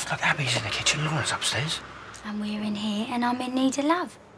Look, Abby's in the kitchen, Laura's upstairs. And we're in here, and I'm in need of love.